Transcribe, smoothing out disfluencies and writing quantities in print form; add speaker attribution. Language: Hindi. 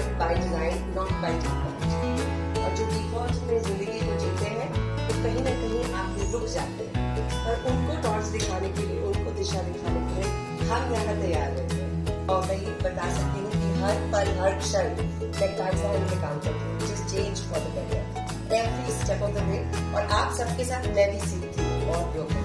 Speaker 1: Defined by design, not by default. और जो डिफॉल्ट में जिंदगी को जीते हैं तो कहीं ना कहीं आप रुक जाते हैं, पर उनको डॉट्स दिखाने के लिए, उनको दिशा दिखाने के लिए हम यहाँ तैयार रहते हैं। और मैं ये बता सकती हूँ कि हर पल हर क्षण मैं ट्रांसफॉर्म में काम करती हूँ, just change for the better every step of the way. और आप सबके साथ मैं भी सीखती हूँ और